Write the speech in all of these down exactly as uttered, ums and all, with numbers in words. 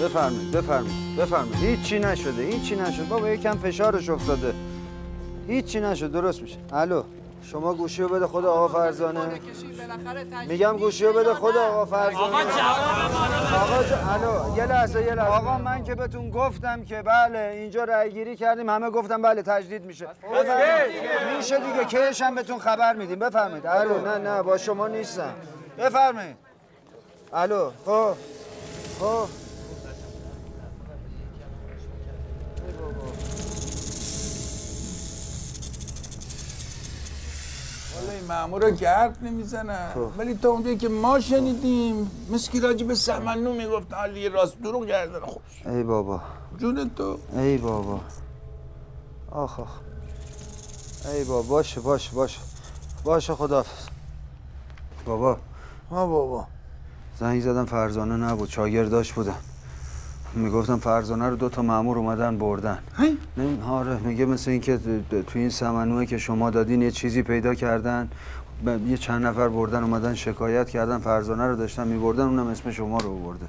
بفرمایید بفرمایید بفرمایید. هیچی نشده هیچی نشده بابا، یکم فشارش افتاده، هیچی نشد، درست میشه. الو شما گوشی رو بده خود آقا فرزانه. میگم گوشی رو بده خود آقا فرزانه. آقا آقا جا... الو یه لحظه یه لحظه. آقا من که بهتون گفتم که بله اینجا رای گیری کردیم، همه گفتم بله تجدید میشه. میشه دیگه، کیش هم بهتون خبر میدیم. بفرمایید. الو نه نه با شما نیستم. بفرمایید. الو خب خب والا این مامورا گرد نمیزنن، ولی تا اونجایی که ما شنیدیم مسکی راجع به سمنو میگفت حالی راست دروغ گردن خوبش. ای بابا جون تو. ای بابا آخ آخ ای بابا. باشه باشه باشه باشه خداحافظ. بابا ها بابا زنگ زدم فرزانه نبود، شاگرداش بودن، میگفتم فرزانه رو دو تا مامور اومدن بردن. نه آره میگه مثل این که تو این سمنوه که شما دادین یه چیزی پیدا کردن، یه چند نفر بردن اومدن شکایت کردن فرزانه رو داشتن میبردن، اونم اسم شما رو برده.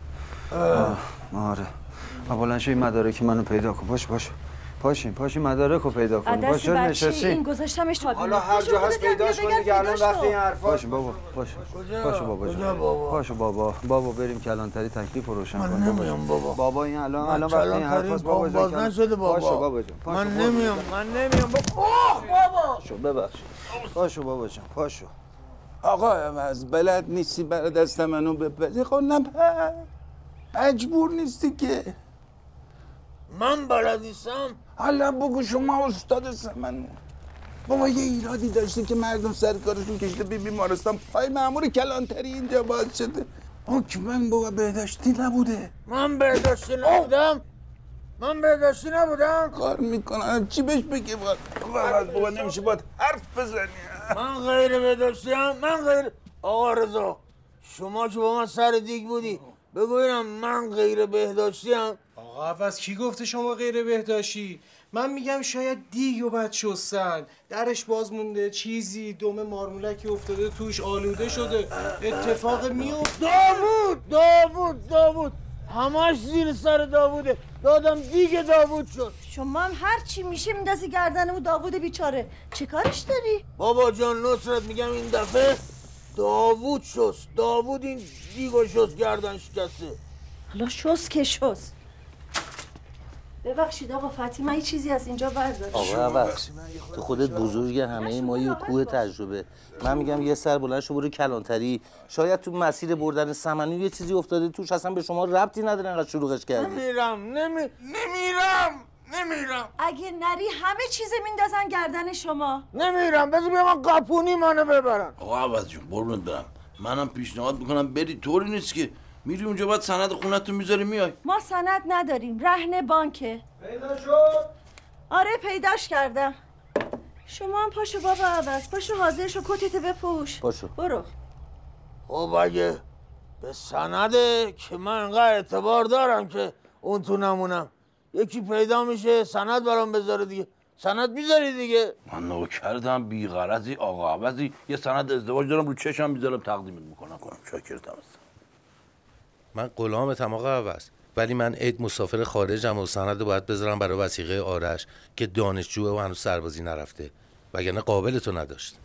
آره اولا این مدارک منو پیدا کن. باش باش پاشین پاشین مدارک رو پیدا کن. باش نشستی این گذاشتمش تا حالا هر جا هست پیداش کن دیگه. الان وقتی این حرفا باشه بابا باشه باشه بابا کجا بابا باشه بابا بابا بریم کلانتری تکلیف رو روشن من کنیم. نمیام بابا بابا این الان الان وقتی این حرفاست بابا باز نشده بابا. باشه بابا جان من نمیام من نمیام بابا. اوه بابا شو ببخش. پاشو بابا جان پاشو. آقا از بلد نیستی برای دست منو بپذی. خب نه مجبور نیستی که. من بلد نیستم. حالا بگو شما استاد سمنو. بابا یه ایرادی داشته که مردم سر کارشون کشیده بی بیمارستان، پای مامور کلانتری اینجا باز شده. حکمن بابا بهداشتی نبوده. من بهداشتی نبودم؟ من بهداشتی نبودم؟ کار میکنم چی بهش بگه باید؟ بابا نمیشه باید حرف بزنی. من غیر بهداشتیم؟ من غیر... آقا رضا شما که با من سر دیگ بودی بگو اینم من غیر بهداشتیم؟ آقا عوض کی گفته شما غیر بهداشتی؟ من میگم شاید دیگ و بد شستن، درش باز مونده، چیزی دم مارمولکی افتاده توش، آلوده شده، اتفاق میفته. داوود داوود داوود همش زیر سر داووده. دادم دیگه داوود شد. شما هم هر چی میشه میندازی گردنمو داوود بیچاره. چه کارش داری؟ بابا جان نصرت میگم این دفعه داوود شست. داوود این دیگو شست گردن شکسته. حالا شست که شست. ببخشید آقا فتی من یه چیزی از اینجا بردارم. آقا عوض تو خودت بزرگ همه ما یه کوه تجربه. من میگم یه سر بلند شو برو کلانتری، شاید تو مسیر بردن سمنو یه چیزی افتاده توش، اصلا به شما ربطی نداره انقدر شلوغش کردی. نمیرم نمی... نمیرم نمیرم. اگه نری همه چیز میندازن گردن شما. نمیرم بذار بیا من قاپونی منو ببرن. آقا عوض جون قربونت برم، منم پیشنهاد میکنم بری، طوری نیست که میری اونجا بعد سند خونتو میذاری میای. ما سند نداریم، رهن بانکه. پیدا شد؟ آره پیداش کردم. شما هم پاشو بابا عوض، پاشو حاضر شو، کتتو بپوش. پاشو برو. خب اگه به سنده که من انقدر اعتبار دارم که اون تو نمونم، یکی پیدا میشه سند برام بذاره دیگه، سند میذاری دیگه. من نو کردم بی غرضی آقا عوضی یه سند ازدواج دارم رو چشم میذارم تقدیمت میکنم. کنم شاکرتم هستم. من غلامتم آقا عوض، ولی من عید مسافر خارجم و سند رو باید بذارم برای وثیقه آرش که دانشجوه و هنوز سربازی نرفته، وگرنه قابل تو نداشت.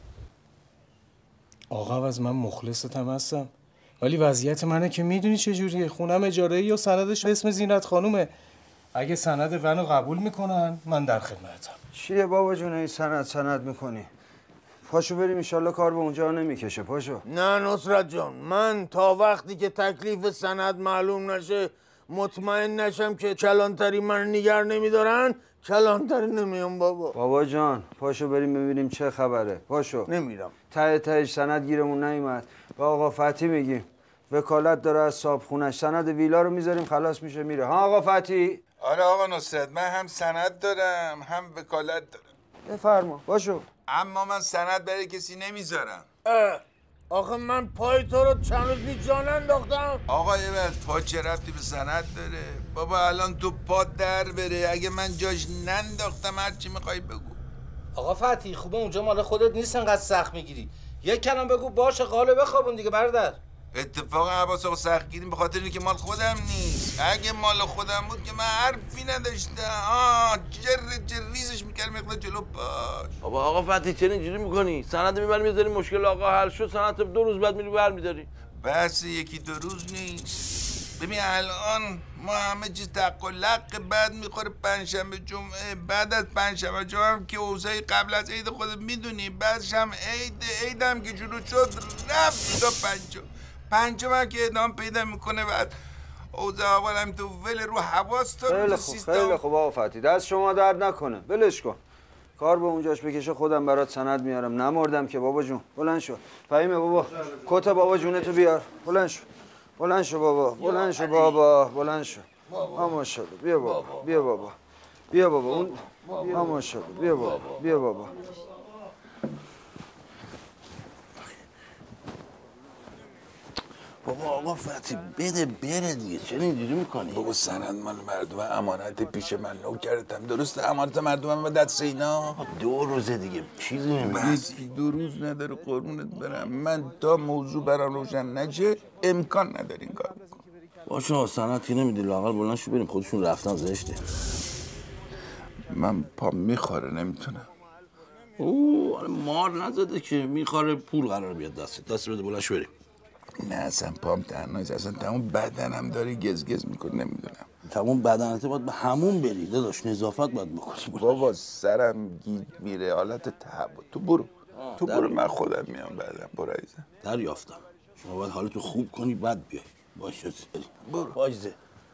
آقا عوض من مخلصتم هستم، ولی وضعیت منه که میدونی چجوریه، خونم اجاره یا سندش اسم زینت خانومه. اگه سند ونو قبول میکنن من در خدمتم. چیه بابا جون این سند سند میکنی؟ پاشو بریم انشالله کار به اونجا نمیکشه. پاشو. نه نصرت جان، من تا وقتی که تکلیف سند معلوم نشه، مطمئن نشم که کلانتری من نگر نمیدارن، کلانتری نمیام بابا. بابا جان پاشو بریم ببینیم چه خبره. پاشو. نمیرم. ته تهش سند گیرمون نیومد. با آقا فتی میگیم وکالت داره از صاحب خونش، سند ویلا رو میذاریم خلاص میشه میره. ها آقا فتی؟ آره آقا نصرت، من هم سند دارم هم وکالت دارم. بفرما. باشو. اما من سند برای کسی نمیذارم. آخه من پای تو رو چند روز بی جان انداختم. آقا یه وقت پا چه ربطی به سند داره؟ بابا الان تو پا در بره، اگه من جاش ننداختم هر چی میخوای بگو. آقا فتی خوبه اونجا مال خودت نیست انقدر سخت میگیری. یک کلام بگو باشه قالو بخوابون دیگه برادر. اتفاقا عباس آقا سختگیریم به خاطر اینکه مال خودم نیست. اگه مال خودم بود که من حرفی نداشتم. آه جر جر ریزش میکرد مقدار جلو باش. بابا آقا فتحی چرا اینجوری میکنی؟ سند میبری میذاری مشکل آقا حل شد، سند دو روز بعد میری برمیداری. بس یکی دو روز نیست. ببین الان ما همه چیز تق و لق بعد میخوره پنجشنبه جمعه، بعد از پنجشنبه جمعه هم که اوضاع قبل از عید خودت میدونی، بعدش هم عید عید هم که شروع شد رفت تا پنجم پنجم هم که ادامه پیدا میکنه. بعد اوضاع اول هم تو ول رو حواس تو خیلی خوب خیلی خوب آقا فتحی، دست شما درد نکنه، ولش کن. کار به اونجاش بکشه، خودم برات سند میارم. نمردم که بابا جون. بلند شو. فهیمه بابا. کت بابا جونتو بیار. بلند شو. بلند شو بابا. بلند شو بابا. بلند شو. ماشاءالله. بیا بابا. بیا بابا. بیا بابا. اون ماشاءالله. بیا بابا. بیا بابا. بابا آقا فتحی بده بره دیگه، چرا اینجوری میکنی؟ بابا سند مال مردم، امانت پیش من نوکرتم. درسته امانت مردم هم به دست اینا. دو روزه دیگه چیزی نمیگی. دو روز نداره قربونت برم. من تا موضوع برام روشن نشه امکان نداره این کار بکنم. باشه سند نمیدی، لااقل بلند شو بریم، خودشون رفتن زشته. من پا میخوره نمیتونم. اوه مار نزده که میخوره، پول قرار بیاد دست دست بده بلند شو بریم. نه اصلا پام تنهاست، اصلا تمام بدنم داره گزگز میکنه نمیدونم. تمام بدنت باید به همون بری داداش، نظافت باید بکنی. بابا سرم گیج میره، حالت تهوع. تو برو تو برو من خودم میام بعدم. برو عزیزم. دریافتم شما باید حالتو خوب کنی بعد بیای. باشه برو باشه.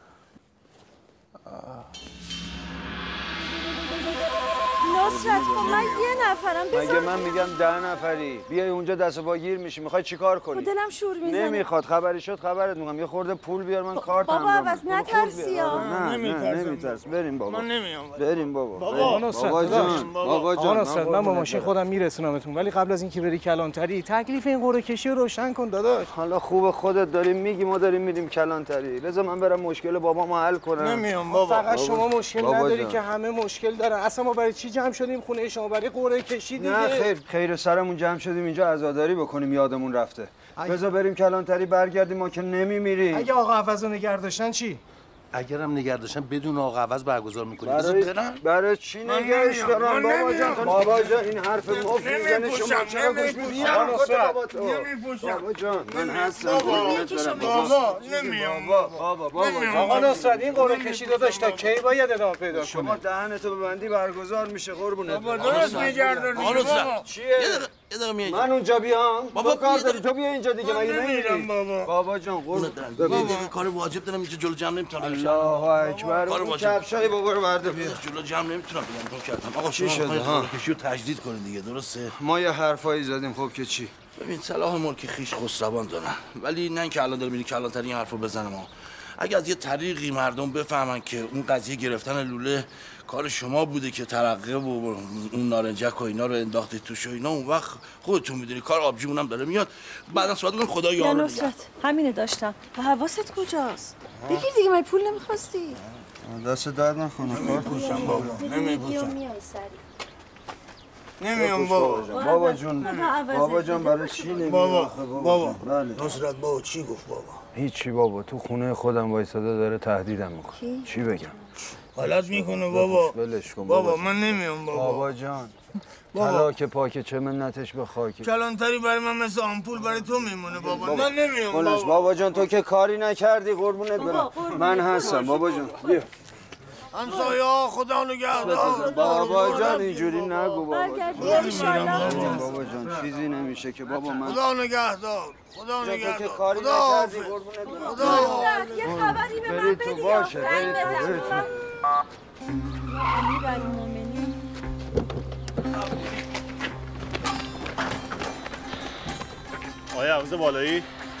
نصرت خب من یه نفرم بذار. مگه من میگم ده نفری بیای اونجا دست و پا گیر میشی؟ میخوای چیکار کنی؟ دلم شور میزنه. نمیخواد. خبری شد خبرت میگم. یه خورده پول بیار من کارت بابا عوض نترسی ها. نه نه نمیترس. بریم بابا. من نمیام. بریم بابا. بابا نصرت بابا جان. بابا جان. نصرت من با ماشین خودم میرسونمتون، ولی قبل از اینکه بری کلانتری تکلیف این قرعه کشی رو روشن کن داداش. حالا خوب خودت داریم میگی، ما داریم میریم کلانتری. بذار من برم مشکل بابامو حل کنم. نمیام بابا. فقط شما مشکل بابا نداری جان. که همه مشکل دارن. اصلا ما برای چی جمع شدیم خونه شما؟ برای قرعه کشی دیگه. نه خیر خیر سرمون جمع شدیم اینجا عزاداری بکنیم، یادمون رفته. بذار بریم کلانتری برگردیم، ما که نمیمیریم. اگه آقا عوض رو نگه داشتن چی؟ اگرم نگه داشتن بدون آقا عوض برگزار میکنی. برای برای چی نگهش دارم بابا جان؟ بابا جان این حرف مفت میزنه شما چرا گوش میدی؟ بابا جان من هستم. بابا نمیام بابا بابا آقا نصرت این قرعه کشی داداش تا کی باید ادامه پیدا کنه؟ شما دهنتو ببندی برگزار میشه قربونت. بابا درست میگردونی بابا. چیه؟ یه دقیقه میای. من اونجا بیام؟ بابا تو کار داری تو بیا اینجا دیگه. مگه نمیرم بابا. بابا جان قربونت. بابا کار واجب دارم اینجا جلو جمع نمیتونم. الله اکبر. کار اون واجب. کفشای بابا رو برده بیا. جلو جمع نمیتونم بیام. تو کردم. آقا چی شما شده ها؟ کشی رو تجدید کنید دیگه درسته؟ ما یه حرفایی زدیم خب که چی؟ ببین صلاح ملک خیش خسروان دارن، ولی نه اینکه الان داره میری کلانتری این حرفو بزنه. ما اگه از یه طریقی مردم بفهمن که اون قضیه گرفتن لوله کار شما بوده که ترقه و اون نارنجک و اینا رو انداختید توش و اینا، اون وقت خودتون میدونی کار آبجیمون هم داره میاد. بعدا صحبت کنم خدا یا یارو. نصرت همینه داشتم. و حواست کجاست؟ بگیر دیگه من پول نمیخواستی. دست درد نکنه. کار نمیپوشم بابا نمیپوشم. نمیام بابا بابا. بابا جون. بابا جان برای چی نمیای؟ بابا بابا بله. نصرت بابا چی گفت بابا؟ هیچی بابا، تو خونه خودم وایساده داره تهدیدم میکنه. چی بگم؟ غلط میکنه بابا. ولش کن بابا بابا. من نمیام بابا. بابا جان. بابا. طلا که پاکه چه منتش به خاکه. کلانتری برای من مثل آمپول برای تو میمونه بابا. من نمیام بابا. بابا. بابا جان تو که کاری نکردی قربونت برم. من هستم بابا جان. بیا. همسایه ها خدا نگهدار. بابا جان اینجوری نگو بابا. برگردی انشالله. بابا جان چیزی نمیشه که بابا من. خدا نگهدار. خدا تو که نگهدار. کاری خدا نکردی حافظ. قربونت برم. خدا حافظ. نصرت یه خبری به من برید تو بدی. باشه، زنگ برید تو، بزن. برید تو. امیرالمومنین. آیا عوض بالایی؟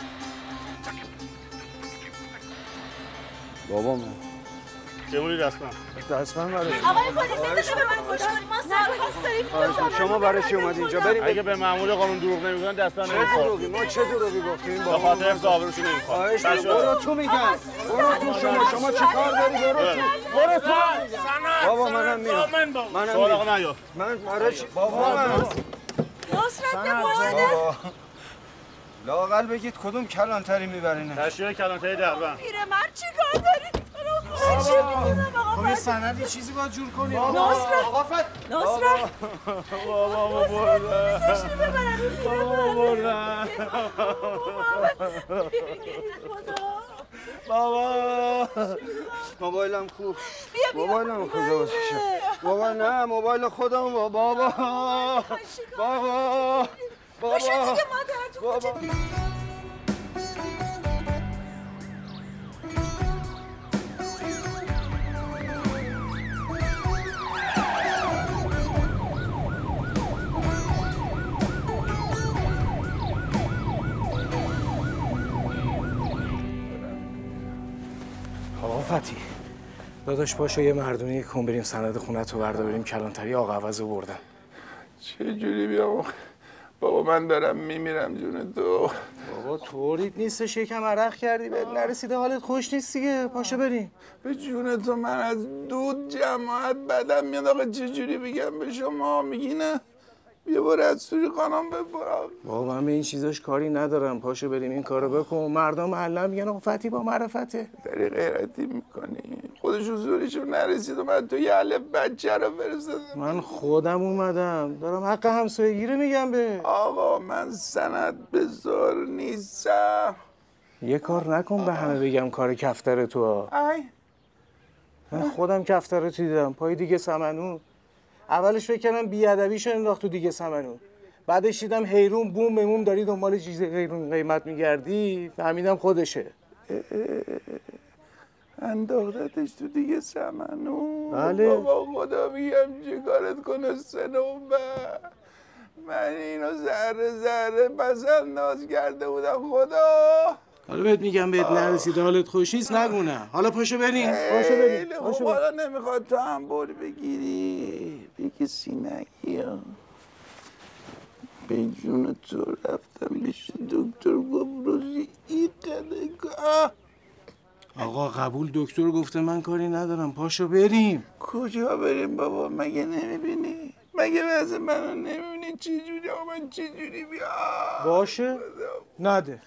بابا من بمونید دستم. دستم برای آقای پلیس بده به من گوش کنی. ما سرخواست داریم. شما برای چی اومدی اینجا؟ بریم. اگه به مأمور قانون دروغ نمیگن دستم چه نمیخواد. دروغی؟ ما چه دروغی گفتیم به بابا؟ خاطر حفظ آبروشو نمیخواد. خواهش می‌کنم. برو تو میگم. برو تو شما شما چه کار داری؟ برو تو. برو تو. بابا منم میام. منم سوال میام. آقا نیا. من برای چی؟ بابا من نصرت به مورد. لااقل بگید کدوم کلانتری میبرینه؟ تشریح کلانتری دربند. پیرمرد چیکار داری؟ من چی میدونم آقا خب یه سندی چیزی باید جور کنیم. نصرت آقا فت نصرت بابا بردن. بابا بردن. بابا موبایلم کو؟ موبایلم کجا باشه؟ بابا نه موبایل خودم بابا بابا بابا باشه دیگه مادر تو بابا آقا فتی داداش باشو یه مردونی کن بریم سند خونت رو بردار بریم کلانتری آقا عوض رو بردن. چه جوری بیام بابا من دارم میمیرم جون تو. بابا طوریت نیستش یکم عرق کردی بهت نرسیده حالت خوش نیست دیگه پاشو بریم. به جون تو من از دود جماعت بدم میاد آقا چه جوری بگم به شما میگی نه بیا برو از سوری خانم ببرم. بابا من به این چیزاش کاری ندارم پاشو بریم این کارو بکن. مردم محله میگن آقا فتی با معرفته. داری غیرتی میکنی خودشون زوریشون نرسید و من تو یه حل بچه رو فرستادم. من خودم اومدم دارم حق همسایگی رو میگم به آقا من سند بزار نیستم. یه کار نکن به همه بگم کار کفتر تو. ای من خودم کفتر تو دیدم پای دیگه سمنو. اولش فکر کردم بی‌ادبیش انداخت تو دیگه سمنو. بعدش دیدم حیرون بوم بموم داری دنبال چیز غیرون قیمت میگردی فهمیدم خودشه. انداختتش تو دیگه سمنو. بله. بابا خدا میگم چه کارت کنه سنوبه. من اینو ذره ذره پسند ناز کرده بودم خدا. حالا بهت میگم بهت نرسیده حالت خوش نیست نگونه. حالا پاشو بریم پاشو بریم پاشو بریم. حالا نمیخواد تو هم بر بگیری بگی سینگی ها. به جون تو رفتم پیش دکتر گفت روزی این قدگاه. آقا قبول دکتر گفته من کاری ندارم پاشو بریم. کجا بریم بابا مگه نمیبینی؟ مگه وضع منو نمیبینی چجوری آقا من چجوری بیام؟ باشه نده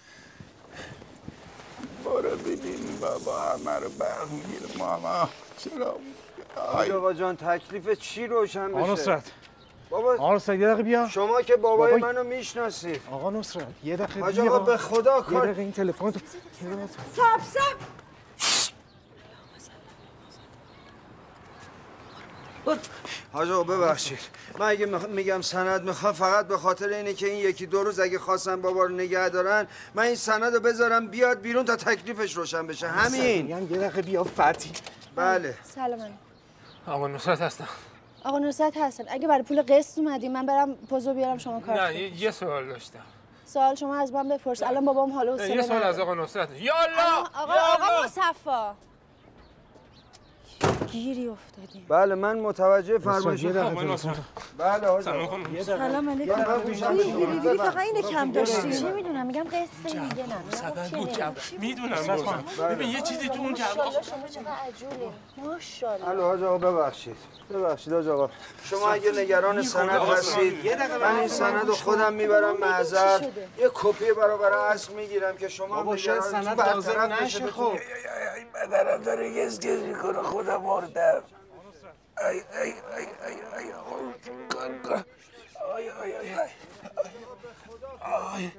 برو ببین بابا همه رو برمیگیره ماما. چرا؟ آی آقا جان تکلیف چی روشن بشه؟ آقا نصرت بابا آقا نصرت یه دقیقه بیا. شما که بابای بابا... منو میشناسید. آقا نصرت یه دقیقه حاج بیا. آقا به خدا یه کار دقیقه این تلفن تو سب سب حاج آقا ببخشید من اگه میگم سند میخوام فقط به خاطر اینه که این یکی دو روز اگه خواستن بابا رو نگه دارن من این سند رو بذارم بیاد بیرون تا تکلیفش روشن بشه همین. میگم یه دقیقه بیا فتی. بله سلام علیکم. آقا نصرت هستم. آقا نصرت هستن. اگه برای پول قسط اومدی من برم پوزو بیارم شما کار نه یه, یه سوال داشتم. سوال شما از من بپرس. الان بابام حالا حوصله یه سوال نداره. از آقا نصرت. یالا آقا آقا مصفا گیری افتادیم. بله من متوجه فرمایش آقا نصرت. بله حاج سلام آقا خانم. سلام علیکم. گیری گیری فقط اینه کم داشتیم. چی میدونم میگم قسط دیگه نه. سبب بود جواب. میدونم بازم. ببین یه چیزی تو اون جواب. شما چقدر عجوله. ماشاءالله. الو حاج آقا ببخشید ببخشید حاج آقا شما اگه نگران سند هستید من این سند رو خودم میبرم محضر یه کپی برابر اصل میگیرم که شما بابا شاید سند لازم نشه خب. بدنم داره گز گز میکنه خودم مردم. ای ای ای ای ای کار کار آی آی آی آی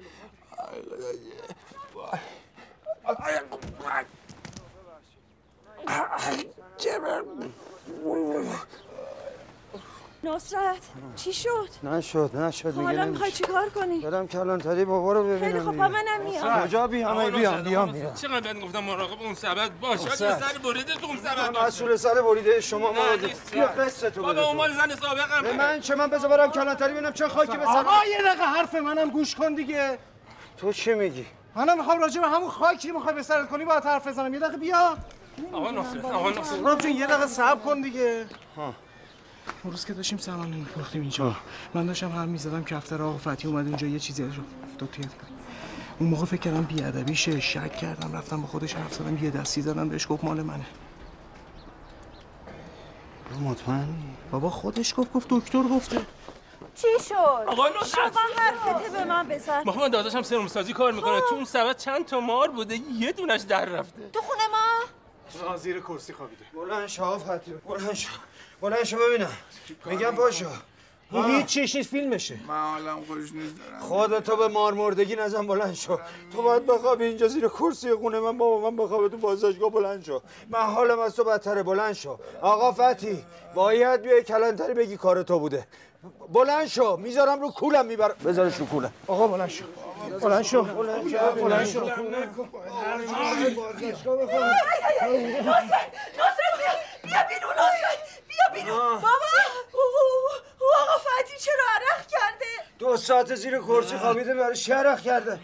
نصرت چی شد؟ نشد نشد میگه حالا نمیشه. میخوای چیکار کنی؟ برم کلانتری بابا رو ببینم. خیلی خوب منم میام. کجا بیام بیام بیام بیام. چقدر بهت گفتم مراقب اون سبد باش. یه سر بریده تو اون سبد. مسئول سر بریده شما ما بیا قصه تو بده. بابا اون مال زن سابقم. من چه من بذار برم کلانتری ببینم چه خاکی به سر. آقا یه دقیقه حرف منم گوش کن دیگه. تو چی میگی؟ منم میخوام راجع به همون خاکی میخوای به سرت کنی باید حرف بزنم. یه دقیقه بیا. آقا نصرت آقا نصرت. رب جون یه دقیقه صبر کن دیگه. ها. اون روز که داشتیم سمن می‌پختیم اینجا من داشتم هم می‌زدم کفتر آقا فتی اومد اونجا یه چیزی ازش افتاد توی اون موقع فکر کردم بی‌ادبیشه شک کردم رفتم با خودش حرف زدم یه دستی زدم بهش گفت مال منه. مطمئنی؟ بابا خودش گفت گفت دکتر گفته. چی شد؟ آقا نصرت شما حرفته به من بزن. بابا من داداشم سرم سازی کار میکنه تو اون سبد چند تا مار بوده یه دونش در رفته تو خونه ما؟ زیر کرسی خوابیده. بلند شو فتی بلند شو بلند شو ببینم میگم پاشو هیچ چیشی فیلمشه. من حالم خوش نیست دارم. خودتو به مارمردگی نزن بلند شو. تو باید بخوابی اینجا زیر کرسی خونه من بابا من بخوابه تو بازداشتگاه بلند شو. من حالم از تو بدتره بلند شو. آقا فتی باید بیای کلانتری بگی کار تو بوده. بلند شو میذارم رو کولم میبرم. بذارش رو کولم. آقا بلند شو. بلند شو. بلند شو. بلند شو. نصرت بیا بیا بیرون نصرت بیا بیرون بابا او آقا فتی چرا عرق کرده؟ دو ساعت زیر کرسی خوابیده برای چی عرق کرده؟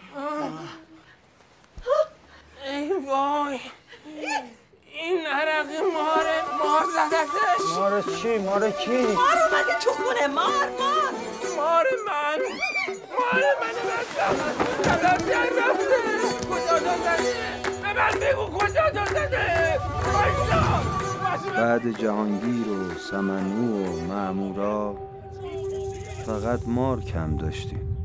ای وای این عرق ماره مار زدتش مار چی؟ مار کی؟ مار اومده تو خونه مار مار مار من مار من من زدم رفته کجا دادنه به من بگو کجا دادنه بعد جهانگیر و سمنو و مأمورا فقط مار کم داشتیم.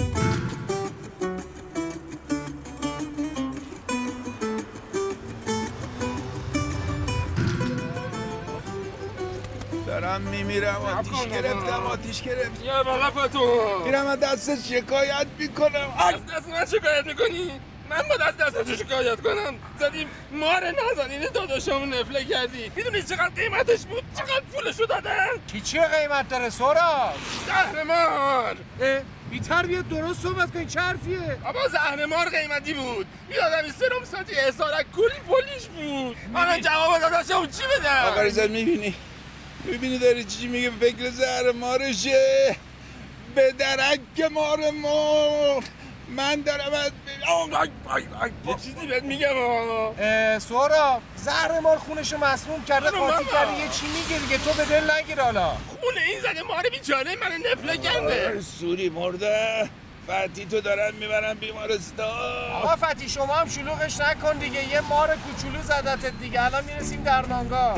دارم میمیرم آتیش گرفتم آتیش گرفت یا بابا پاتو میرم از دست شکایت میکنم از دست من شکایت میکنی؟ من با دست دست تو شکایت کنم زدیم مار نازنین داداشمو نفله کردی میدونی چقدر قیمتش بود؟ چقدر پولشو دادن؟ کی چه قیمت داره سورا؟ زهر مار بی تربیت درست صحبت کن چه حرفیه؟ بابا زهر مار قیمتی بود یادم این سرم ساتی احسارک کلی پولیش بود الان جواب داداشمو چی بدم؟ آقا ریزت میبینی میبینی داری چی میگه فکر زهر مارشه به درک مار مار من دارم از یه چیزی بهت میگم آقا سورا زهر مار خونشو مسموم کرده قاطی کرده یه چی میگه دیگه تو به دل نگیر حالا خونه این زده مار بیچاره من نفله کرده سوری مرده فتی تو دارن میبرن بیمارستان آقا فتی شما هم شلوغش نکن دیگه یه مار کوچولو زدتت دیگه الان میرسیم در نانگاه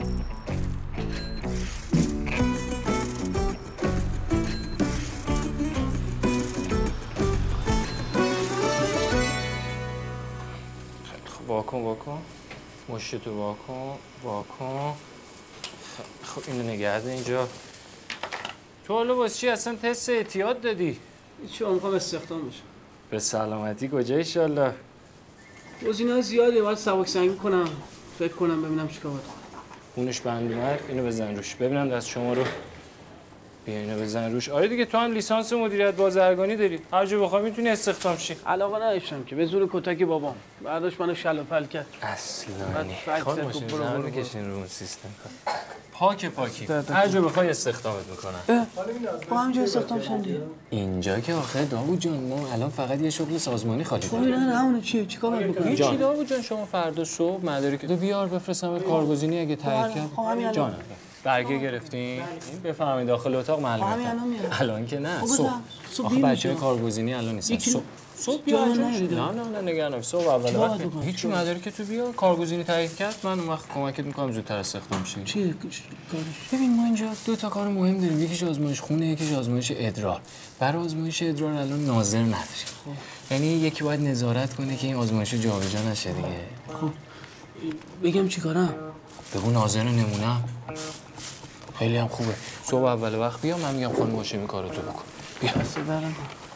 واکن واکن مشتتو واکن واکن خب اینو نگه ده اینجا تو حالا واسه چی اصلا تست اعتیاد دادی؟ چی میخوام استخدام بشم به سلامتی کجا ایشالله؟ گزینه‌ها زیاده باید سبک سنگی کنم فکر کنم ببینم چیکار باید کنم خونش بند اومد اینو بزن روش ببینم دست شما رو بیا اینو بزن روش آره دیگه تو هم لیسانس مدیریت بازرگانی داری هر جا بخوای میتونی استخدام شی علاقه نداشتم که به زور کتک بابام بعدش منو شل و پل کرد اصلا خود ماشین زن بکشین رو اون سیستم پاک پاکی هر جا بخوای استخدامت میکنن با همجا استخدام شدن دیگه اینجا که آخه داوود جان ما الان فقط یه شغل سازمانی خالی داریم خب نه همونه چیه چیکار باید بکنیم چی داوود جان شما فردا صبح مدارک تو بیار بفرستم کارگزینی اگه تایید کرد جانم برگه گرفتین؟ بفهمید داخل اتاق معلومه الان که نه صبح آخه بچه کارگزینی الان نیستن صبح صبح بیا نه نه نه نگران صبح اول وقت هیچی مدارک تو بیا کارگزینی تایید کرد من اون وقت کمکت میکنم زودتر استخدام شی چیه ببین ما اینجا دو تا کار مهم داریم یکیش آزمایش خونه یکیش آزمایش ادرار برای آزمایش ادرار الان ناظر نداریم یعنی یکی باید نظارت کنه که این آزمایش جابجا نشه دیگه خب بگم چیکارم بگو ناظر نمونم خیلی هم خوبه صبح اول وقت بیا من میگم خانم هاشمی کارو تو بکن بیا دست برم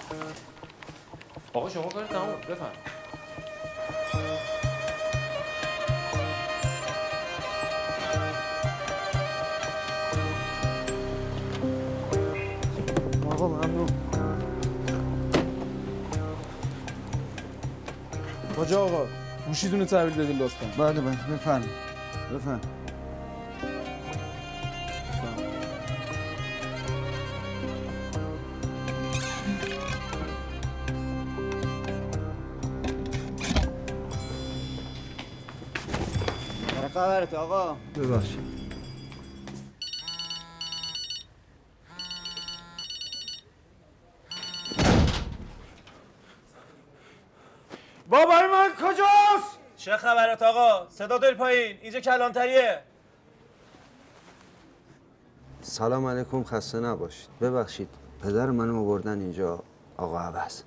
آقا شما کار تمام بفرم آقا ممنون کجا آقا گوشیتون رو تحویل بده لطفا بله بله بفرم بفرم خبرت آقا ببخشید بابای من کجاست؟ چه خبرت آقا؟ صدا داری پایین اینجا کلانتریه سلام علیکم خسته نباشید ببخشید پدر منو آوردن اینجا آقا عوض.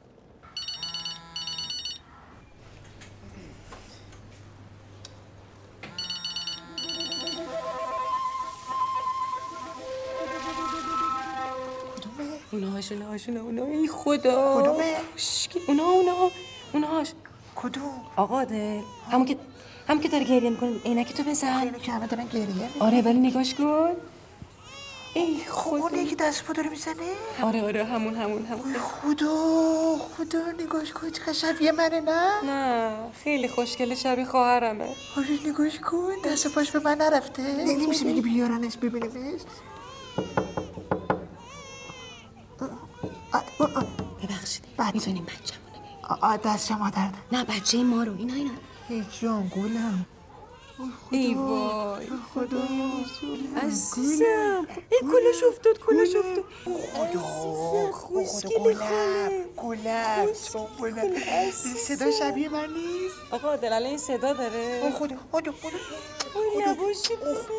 اونهاش اونهاش اونها ای خدا کدومه؟ اونا اونا اونهاش کدوم؟ آقا دل همون که همون که داره گریه میکنه عینک تو بزن. اینو که همه دارن گریه میکنن. آره ولی نگاش کن. ای خدا اون یکی دست پا داره میزنه؟ آره آره همون همون همون. خدا خدا نگاش کن چقدر شبیه منه نه؟ نه خیلی خوشگله شبیه خواهرمه. آره نگاش کن دست پاش به من نرفته. نمیشه بگی بیارنش ببینیمش. ببخشید بله. میتونیم بچه‌مونو آ دست مادر نه بچه ما رو اینا اینا ای جان گلم ای وای خدا عزیزم این کلش افتاد کلش افتاد خدا خوشگلی خاله گلم گلم صدا شبیه من نیست آقا دل الان این صدا داره خدا خدا خدا اوه نباشید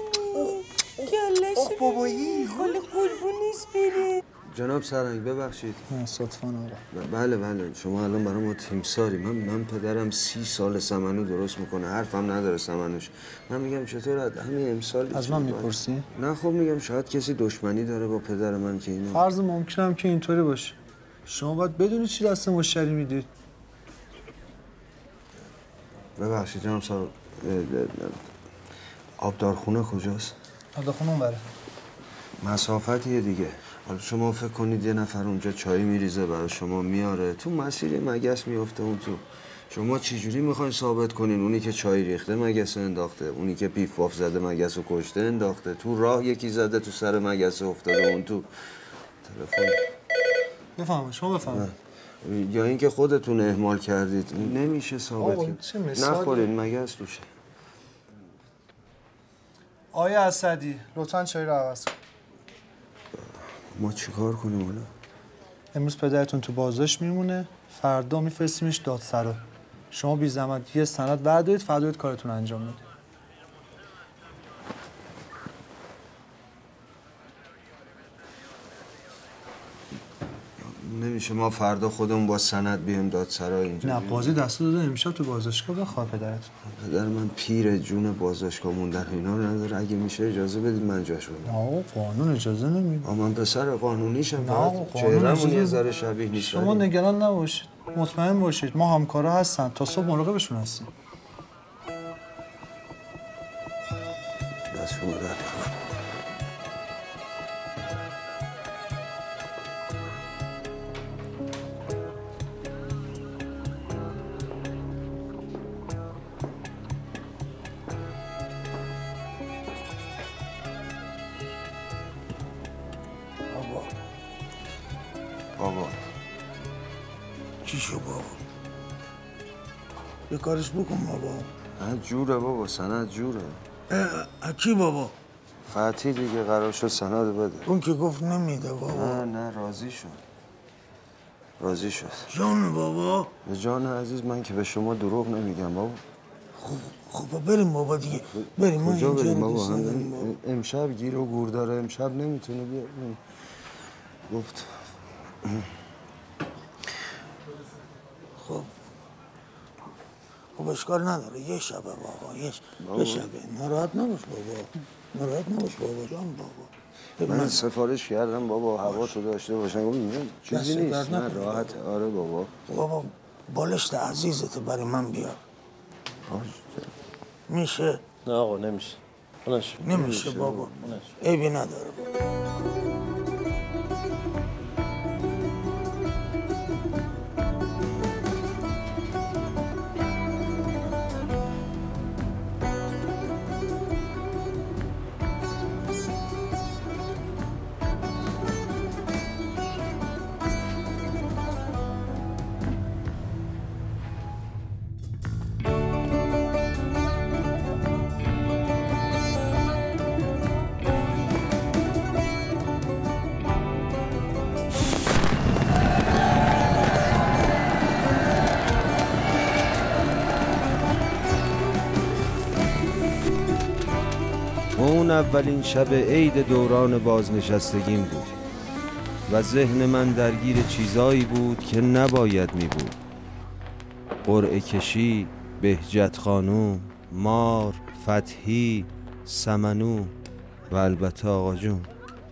گلش بابایی خاله قربون نیست بره. جناب سرنگ ببخشید. نه صدفاً آقا. بله بله شما الان برای ما تیمساری. من من پدرم سی سال سمنو درست میکنه حرفم نداره سمنوش. من میگم چطور همین امسال از من میپرسی؟ نه خب میگم شاید کسی دشمنی داره با پدر من که اینو فرض ممکنم که اینطوری باشه. شما باید بدونید چی دست مشتری میدید. ببخشید جناب سرنگ آبدارخونه کجاست؟ آبدارخونه اون بره. مسافتیه دیگه. حالا شما فکر کنید یه نفر اونجا چای میریزه برای شما میاره تو مسیر مگس میفته اون تو. شما چجوری میخواین ثابت کنین اونی که چای ریخته مگس انداخته، اونی که پیف پاف زده مگس رو کشته انداخته، تو راه یکی زده تو سر مگس افتاده اون تو. تلفن بفهمم شما بفهمم. یا اینکه خودتون اهمال کردید. نمیشه ثابت کرد. نخورین مگس توشه. آیا اسدی لطفاً چای رو عوض کن. ما چیکار کنیم حالا؟ امروز پدرتون تو بازداشت میمونه، فردا میفرستیمش دادسرا. شما بی زحمت یه سند بردارید، فردا کارتون انجام میدید. نمیشه ما فردا خودمون با سند بیایم دادسرا اینجا؟ نه قاضی دستور داده امشب تو بازداشتگاه بخواه پدرتون. پدر من پیر جون بازداشتگاه موندن اینا رو نداره. اگه میشه اجازه بدید من جاش بدم. نه قانون اجازه نمیده. من پسر قانونیشم. نه چهره‌مون یه ذره شبیه نیست. شما نگران نباشید. مطمئن باشید ما همکارا هستن تا صبح مراقبشون هستیم. دست شما درد بابا چی شو بابا؟ یه کارش بکن بابا. سند جوره بابا سند جوره. اه کی بابا؟ فتحی دیگه قرار شد سند بده. اون که گفت نمیده بابا. نه نه راضی شد. راضی شد. جان بابا؟ به جان عزیز من که به شما دروغ نمیگم بابا. خب خب بریم بابا دیگه. بریم. کجا بریم بابا؟ امشب گیر و گور داره امشب نمیتونه بیا. گفت خب خب اشکال نداره یه شبه بابا یه, بابا. یه شبه ناراحت نباش بابا ناراحت نباش بابا جان بابا. من سفارش کردم بابا هوا تو داشته باشن. گفتم چیزی نیست نه راحت. آره بابا. بابا بالشت عزیزت برای من بیار. میشه؟ نه آقا نمیشه. نمیشه, نمیشه بابا. عیبی نداره بابا. اون اولین شب عید دوران بازنشستگیم بود. و ذهن من درگیر چیزایی بود که نباید می بود. قرعه کشی، بهجت خانوم، مار، فتحی، سمنو و البته آقا جون.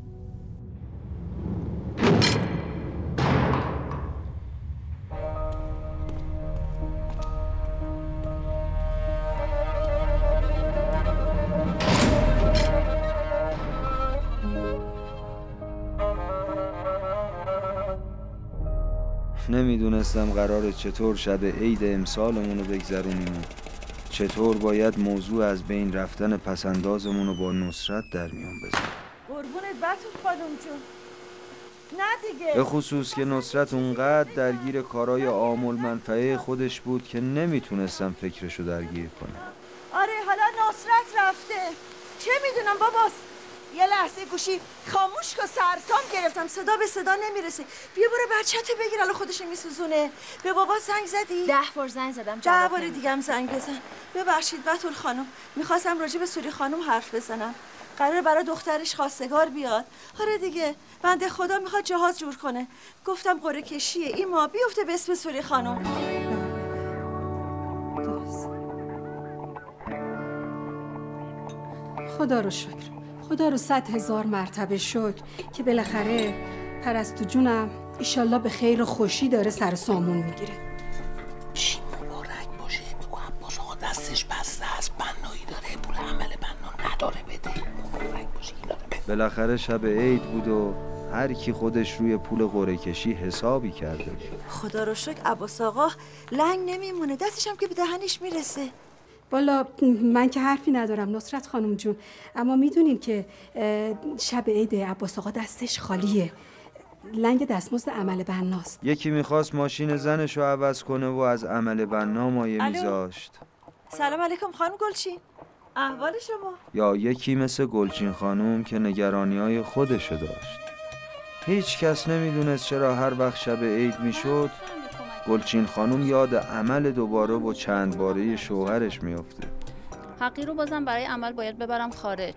نمیدونستم قراره چطور شب عید امسالمون رو بگذرونیم، چطور باید موضوع از بین رفتن پسندازمون رو با نصرت در میون بذاریم. قربونت بطور خانم جون. نه دیگه. به خصوص که نصرت اونقدر درگیر کارای عامل منفعه خودش بود که نمیتونستم فکرشو درگیر کنم. آره حالا نصرت رفته. چه میدونم باباست. یه لحظه گوشی خاموش کن، سرسام گرفتم، صدا به صدا نمیرسه. بیا برو بچه‌تو بگیر، الان خودش میسوزونه. به بابا زنگ زدی؟ ده بار زنگ زدم ده بار دیگه هم زنگ بزن. ببخشید بتول خانم، میخواستم راجع به سوری خانم حرف بزنم. قراره برای دخترش خواستگار بیاد. آره دیگه، بنده خدا میخواد جهاز جور کنه. گفتم قرعه کشیه این ما بیفته به اسم سوری خانم. خدا رو شکر، خدا رو صد هزار مرتبه شکر که بالاخره پرستو جونم ایشالله به خیر و خوشی داره سر سامون میگیره. چی مبارک باشه. بگو عباس آقا دستش بسته است، بنایی داره، پول عمل بنا نداره بده. مبارک باشه اینا رو بده. بالاخره شب عید بود و هر کی خودش روی پول قرعه کشی حسابی کرده بود. خدا رو شکر عباس آقا لنگ نمیمونه، دستش هم که به دهنش میرسه. والا من که حرفی ندارم نصرت خانم جون، اما میدونین که شب عید عباس آقا دستش خالیه، لنگ دستمزد عمل بناست. یکی میخواست ماشین زنش رو عوض کنه و از عمل بنا مایه میذاشت. سلام علیکم خانم گلچین، احوال شما؟ یا یکی مثل گلچین خانم که نگرانی‌های خودشو داشت. هیچ کس نمیدونست چرا هر وقت شب عید میشد گلچین خانم یاد عمل دوباره و چند باره شوهرش میافته. حقی رو بازم برای عمل باید ببرم خارج.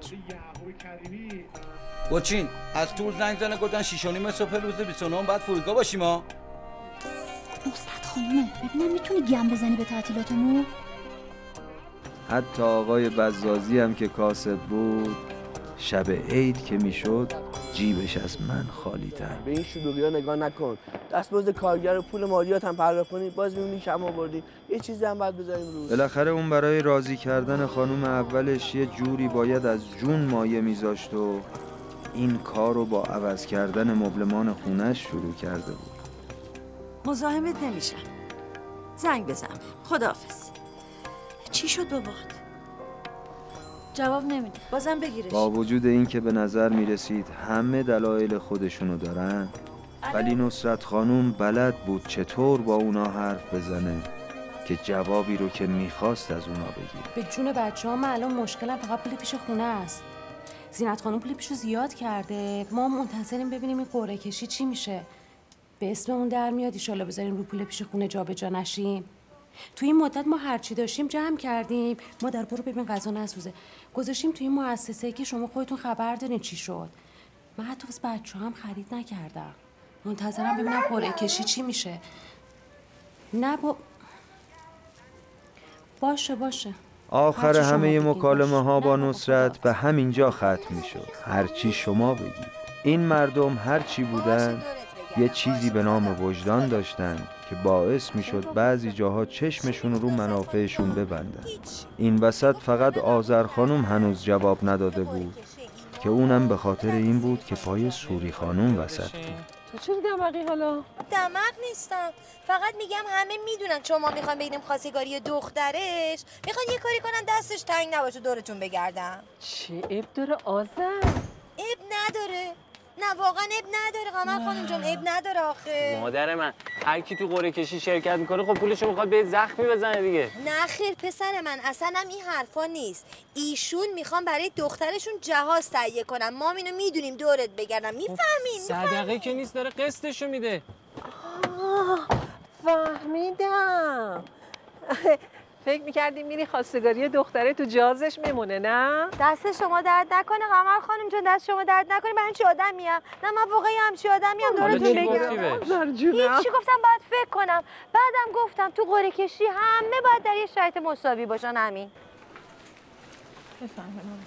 گلچین از تور زنگ زنه گفتن شیش و نیم صبح روز بیست و نه بعد فرودگاه باشیم ها. نصرت خانومه، ببینم میتونی گم بزنی به تعطیلاتمون؟ حتی آقای بزازی هم که کاسب بود شب عید که میشد جیبش از من خالی تر. به این شلوغی‌ها نگاه نکن. دستمزد کارگر و پول مالیات هم پرداخت کنی باز می‌بینی کم آوردی. یه چیزی هم باید بذاریم روش. بالاخره اون برای راضی کردن خانم اولش یه جوری باید از جون مایه میذاشت و این کار رو با عوض کردن مبلمان خونش شروع کرده بود. مزاحمت نمیشم. زنگ بزن. خداحافظ. چی شد بابات؟ جواب نمیده. بازم بگیرش. با وجود این که به نظر میرسید همه دلایل خودشونو دارن، ولی نصرت خانوم بلد بود چطور با اونا حرف بزنه که جوابی رو که میخواست از اونا بگیره. به جون بچه ها من الان مشکلم فقط پول پیش خونه است. زینت خانوم پول پیشو زیاد کرده، ما منتظریم ببینیم این قرعه کشی چی میشه. به اسممون در میاد ایشالا بذاریم رو پول پیش خونه جا به جا نشیم. تو این مدت ما هرچی داشتیم جمع کردیم. ما در برو ببین غذا نسوزه گذاشتیم توی این مؤسسه که شما خودتون خبر دارین چی شد. من حتی واسه بچه‌ها هم خرید نکردم، منتظرم ببینم قرعه کشی چی میشه. نه با... باشه باشه. آخر همه مکالمه ها با نصرت به همینجا ختم میشد. هرچی شما بگید. این مردم هرچی بودن یه چیزی به نام وجدان داشتن که باعث میشد بعضی جاها چشمشون رو منافعشون ببندن. این وسط فقط آذر خانم هنوز جواب نداده بود که اونم به خاطر این بود که پای سوری خانم وسط بود. تو چرا دماغی حالا؟ دماغ نیستم، فقط میگم همه میدونن شما میخوان بگیریم خواستگاری دخترش، میخوان یه کاری کنن دستش تنگ نباشه دورتون بگردم. چه اب داره آذر؟ اب نداره. نه واقعا اب نداره قمر خانم جان، اب نداره آخه. مادر من هر کی تو قرعه کشی شرکت میکنه خب پولشو میخواد به زخمی بزنه دیگه. نه خیر پسر من، اصلا هم این حرفا نیست. ایشون میخوان برای دخترشون جهاز تهیه کنن، ما اینو میدونیم دورت بگردم. میفهمین؟ صدقه که نیست، داره قسطشو میده. فهمیدم. فکر میکردی میری خواستگاری دختره تو جازش میمونه نه؟ دست شما درد نکنه قمر خانم جون، دست شما درد نکنه. من همچی آدمیم. نه من واقعا همچی آدمیم. دورتون بگم. هیچی گفتم باید فکر کنم. بعدم گفتم تو قرعه کشی همه باید در یه شرایط مساوی باشن. همین. بفهمم.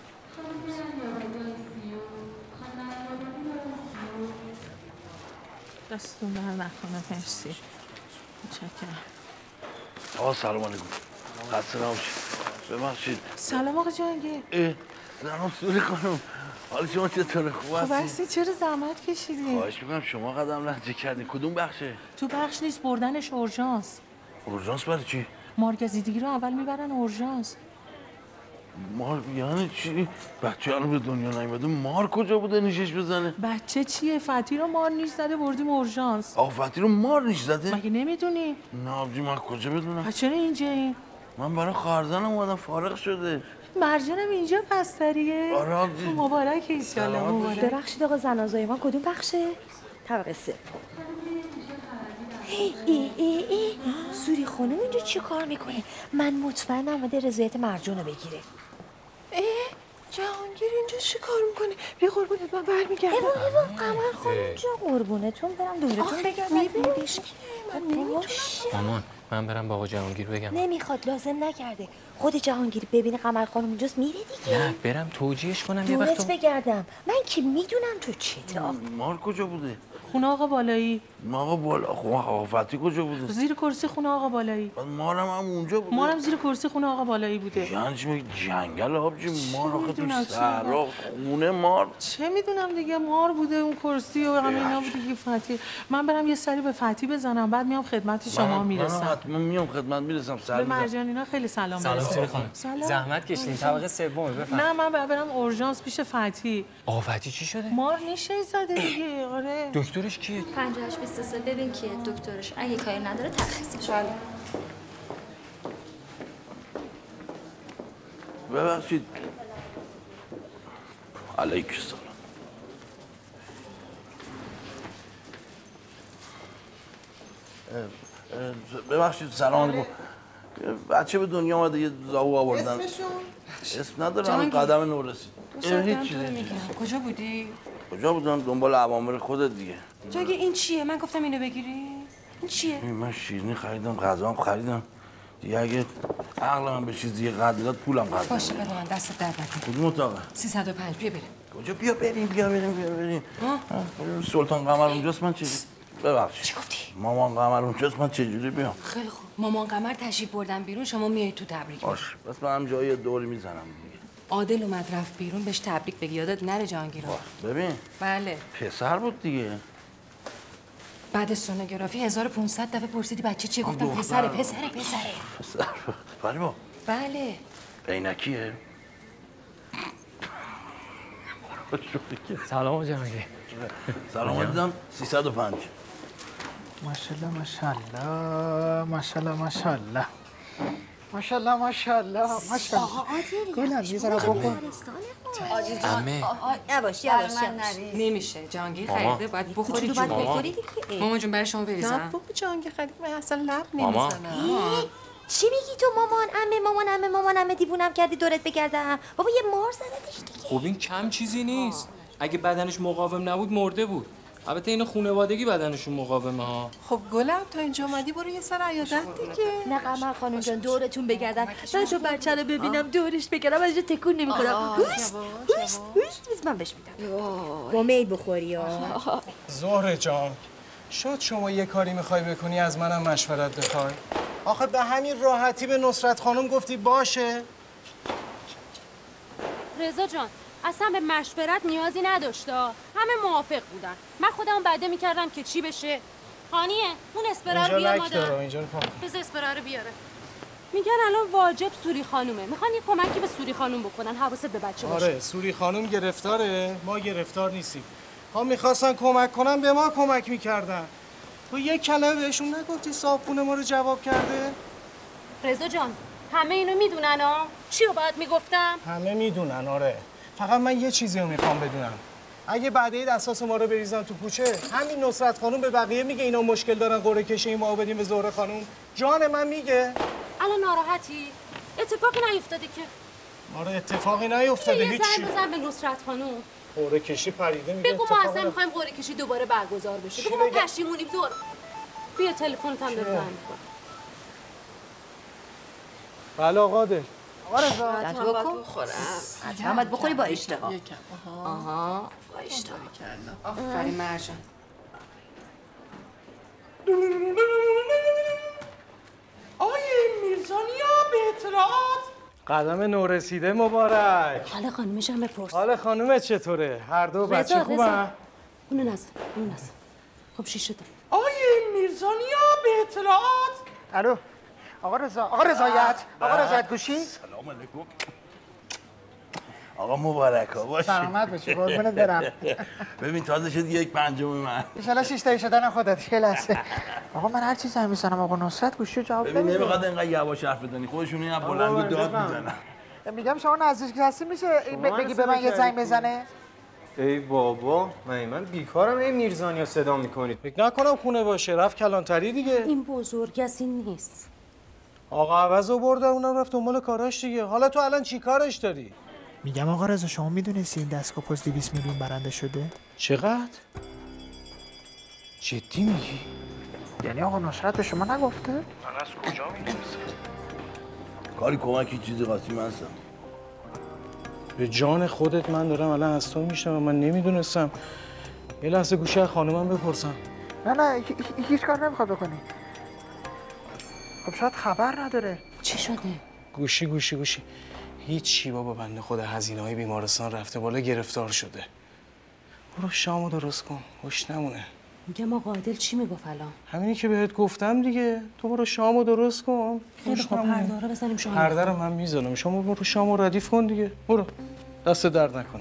دستتون در نکنه. مرسی. متشکرم. آقا سلام علیکم. خسته نباشید. ببخشید. سلام آقا جهانگیر. اه سلام سوری خانم. حالا شما چطوره؟ خوب هستی؟ خوب هستی؟ چرا زحمت کشیدی؟ خواهش میکنم شما قدم لرزه کردین. کدوم بخشه؟ تو بخش نیست، بردنش اورژانس. اورژانس برای چی؟ مارگزیدگی رو اول میبرن اورژانس. مار یعنی چی؟ بچه الان به دنیا نیومده، مار کجا بوده نیشش بزنه؟ بچه چیه؟ فتی رو مار نیش زده بردیم اورژانس. آقا فتی رو مار نیش زده؟ مگه نمیدونی؟ نه آبجی من کجا بدونم؟ پس چرا اینجایی؟ من برای خواهرزنم اومدم فارغ شده. مرجانم اینجا پستریه؟ آره آبجی. مبارک ایشالله مبارک. ببخشید آقا زنازای ما کدوم بخشه؟ طبقه سه. ای ای ای ای سوری خانم اینجا چی کار میکنه؟ من مطمئنم اومده رضایت مرجان رو بگیره. اه جهانگیر اینجا چی کار میکنه؟ بیا قربونت من برمیگردم. ایوا ایوا قمر خانم جا قربونتون برم دورتون بگردم. میبینیش که من نمیتونم. مامان من برم با آقا جهانگیر بگم. نمیخواد، لازم نکرده. خود جهانگیر ببینه قمر خانم اینجاست میره دیگه. نه برم توجیهش کنم یه وقت. دورت بگردم. من که میدونم تو چته. مار کجا بوده؟ خونه آقا بالایی. آقا بالا. خب آقا فتی کجا بوده؟ زیر کرسی خونه آقا بالایی. مارم هم اونجا بوده. مارم زیر کرسی خونه آقا بالایی بوده. یعنی چی میگی جنگل آبجی؟ مار آخه تو صحرا خونه مار. چه میدونم دیگه مار بوده اون کرسی و همه اینا بوده که فتی. من برم یه سری به فتی بزنم بعد میام خدمت شما میرسم. من حتما میام خدمت میرسم. به مرجان اینا خیلی سلام سلام سوری خانم. زحمت کشیدین طبقه سوم بفرمایید. نه من برم اورژانس پیش فتی. آقا فتی چی شده؟ مار نیشه زده دیگه. آره. دکترش کیه؟ پنجاه و هشت بیست و سه ببین کیه دکترش. اگه کاری نداره تخصیص. بله. ببخشید. علیک السلام. ببخشید سلام علیکم. بچه به دنیا اومده یه زاو آوردن. اسمشون؟ اسم ندارم قدم نو رسید. هیچ چیزی. کجا بودی؟ کجا بودم؟ دنبال اوامر خودت دیگه. جاگه این چیه؟ من گفتم اینو بگیری؟ این چیه؟ من شیرینی خریدم، غذام خریدم. دیگه اگه عقل من به چیزی قدر داد پولم قدر. باشه بده من دست درد نکنه. کدوم اتاقه؟ سیصد و پنج بیا بریم. کجا بیا بریم بیا بریم بیا بریم. سلطان قمر اونجاست من چه ببخشید. چی گفتی؟ مامان قمر اونجاست من چجوری بیام؟ خیلی خوب. مامان قمر تشریف بردن بیرون شما میای تو تبریک. باش. بس من هم جای دوری میزنم دیگه. عادل اومد رفت بیرون بهش تبریک بگی یادت نره جهانگیرا. ببین. بله. پسر بود دیگه. بعد سونوگرافی هزار و پانصد دفعه پرسیدی بچه چیه؟ گفتم پسره پسره پسره. پسر. بله با. بله. عینکیه. سلام جهانگیر. سلام علیکم. سیصد و پنج. ماشاءالله ماشاءالله ماشاءالله ماشاءالله ماشاءالله ماشاءالله ماشاءالله. آقا عادل گلم میذارم بخور. عمه یواش یواش نمیشه جهانگیر خریده باید بخوری جون. مامان مامان جون برای شما نه بریزم. بابا جهانگیر خرید من اصلا لب مامان. نمیزنم. چی میگی تو مامان عمه مامان عمه مامان عمه دیوونم کردی دورت بگردم. بابا یه مار زدتش دیگه. خب این کم چیزی نیست. اگه بدنش مقاوم نبود مرده بود. البته اینا خانوادگی بدنشون مقاومه ها. خب گلم تا اینجا اومدی برو یه سر عیادت دیگه. نه قمر خانم جان دورتون بگردم. من تو بچه رو ببینم دورش بگردم از اینجا تکون نمی‌کنم. هوش هوش هوش من بهش میدم. با میل بخوری ها. زهره جان شاید شما یه کاری میخوای بکنی از منم مشورت بخوای. آخه به همین راحتی به نصرت خانم گفتی باشه. رضا جان اصلا به مشورت نیازی نداشته. همه موافق بودن. من خودم بده میکردم که چی بشه. هانیه اون اسپرا رو بیار مادر. اینجا رو پاک. بذار اسپرا رو بیاره. میگن الان واجب سوری خانومه. میخوان یه کمکی به سوری خانوم بکنن. حواست به بچه باشه. آره سوری خانوم گرفتاره، ما گرفتار نیستیم. ها میخواستن کمک کنن به ما کمک میکردن. تو یک کلمه بهشون نگفتی صاحبخونه ما رو جواب کرده؟ رضا جان همه اینو میدونن ها؟ چی رو باید میگفتم؟ همه میدونن آره. فقط من یه چیزی رو میخوام بدونم. اگه بعدید اساس ما رو بریزن تو کوچه، همین نصرت خانم به بقیه میگه اینا مشکل دارن قرعه کشی ما بدیم به زهره خانم. جان من میگه. الان ناراحتی؟ اتفاقی نیفتاده که. آره اتفاقی نیفتاده یه هیچ زنگ چی. بزن به نصرت خانم. قرعه کشی پریده میگه. بگو ما اصلا میخوایم قرعه کشی دوباره برگزار بشه. بگو ما پشیمونیم زهره. بیا تلفنت هم بزن. بله آقا عادل. آقا رضا حتما باید بخورم. حتما باید بخوری با اشتها. آها با اشتها. آفرین مرجان. آقای میرزانیا به اطلاعات. قدم نورسیده مبارک. حال خانومش هم بپرس. حال خانومت چطوره؟ هر دو بچه خوبن؟ اونو نزن. اونو نزن. خب شیشه دار. آقای میرزانیا به اطلاعات. الو. آقا رضا، آقا رضایت، آقا رضایت گوشی؟ سلام علیکم. آقا مبارک ها باشی. سلامت باشی قربونت برم. ببین تازه شد یک پنجم من. ان شاء الله شش تایی شدن خودت. یه لحظه. آقا من هر چیزی زنگ میزنم آقا نصرت گوشی جواب نمیده. ببین نمیخواد اینقدر یواش حرف بزنی. خودشون اینا بلند و داد میزنن. میگم شما نزدیک هستی میشه بگی به من یه زنگ بزنه؟ ای بابا من من بیکارم. ای میرزانیا صدا میکنید. فکر نکنم خونه باشه. رفت کلانتری دیگه. این بزرگ از این نیست. آقا عوضو برده اونم رفت دنبال کاراش دیگه. حالا تو الان چی کارش داری؟ میگم آقا رضا شما میدونستی این دستگاه پست دویست میلیون برنده شده؟ چقدر؟ جدی میگی؟ یعنی آقا نصرت به شما نگفته؟ من از کجا میدونستم؟ کاری کمکی چیزی خاصی من هستم. به جان خودت من دارم الان از تو میشنم. من نمیدونستم. یه لحظه گوشه از خانومم بپرسم. نه نه هیچ کار نمیخواد بکنی. خب شاید خبر نداره. چی شده؟ گوشی گوشی گوشی. هیچی بابا بنده خدا هزینه‌های بیمارستان رفته بالا گرفتار شده. برو شامو درست کن. خوش نمونه. میگم آقا عادل چی میگفت الان؟ همینی که بهت گفتم دیگه. تو برو شامو درست کن. خیلی خوب پرده رو بزنیم شما. پرده رو من میزنم. شما برو شامو ردیف کن دیگه. برو. دست درد نکنه.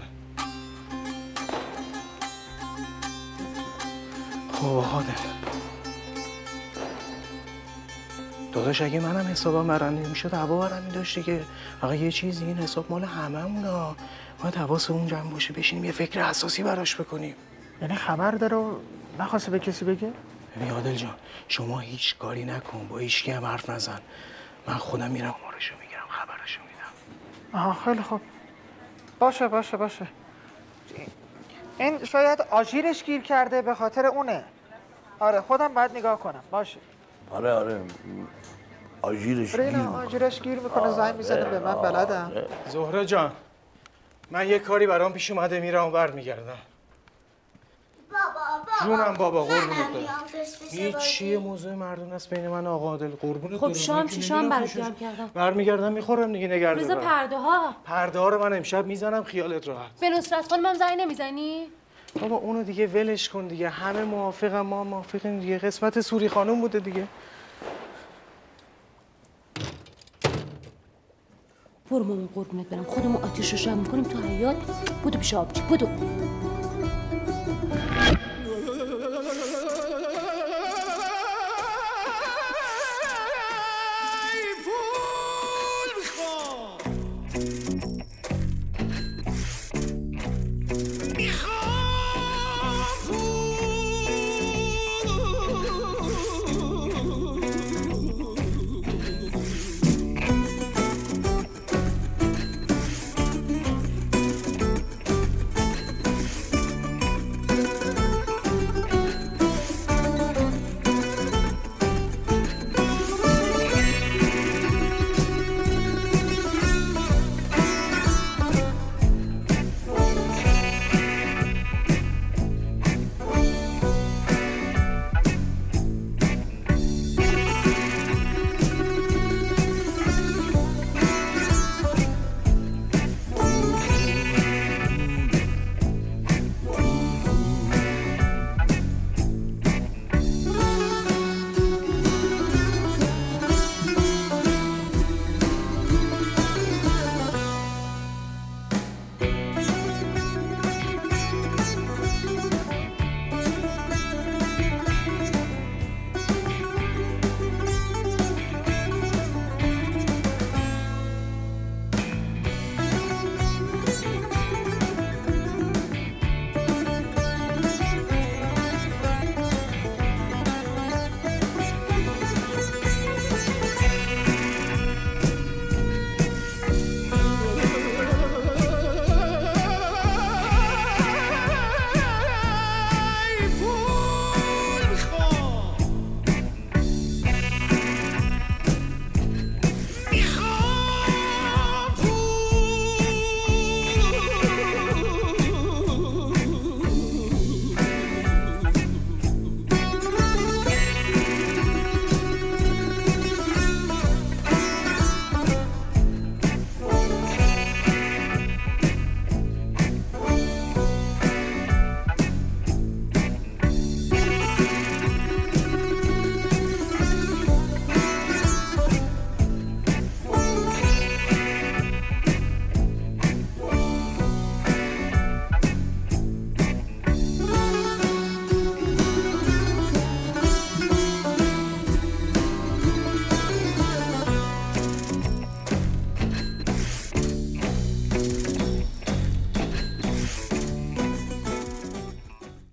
خب عادل. داداش اگه منم حسابم برنده میشد هوا برمی داشت دیگه. فقط یه چیزی این حساب مال هممونه. باید حواسمون جمع باشه بشینیم یه فکر اساسی براش بکنیم. یعنی خبر داره و نخواسته به کسی بگه؟ ببین عادل جان شما هیچ کاری نکن با هیچ کی هم حرف نزن. من خودم میرم مارشو میگیرم خبرشو میدم. آها خیلی خوب. باشه باشه باشه. این شاید آژیرش گیر کرده به خاطر اونه. آره خودم باید نگاه کنم. باشه. آره آره آژیرش گیر میکنه. آژیرش گیر میکنه زنگ میزنه به من بلدم. زهره جان من یه کاری برام پیش اومده میرم و برمیگردم. بابا جونم بابا قربونت برم. هیچ چیه موضوع مردون است بین من و آقا عادل قربونت خب شام چی شام برات گرم کردم. برمیگردم میخورم دیگه نگرد روز پرده ها. پرده ها رو من امشب میزنم خیالت راحت. به نصرت خانم هم زنگ نمیزنی؟ بابا اونو دیگه ولش کن دیگه. همه موافقم ما موافقیم دیگه. قسمت سوری خانم بوده دیگه. برو مامان قربونت برم خودمون آتیش رو شم میکنیم تو حیاط. بودو پیش آبجی بودو.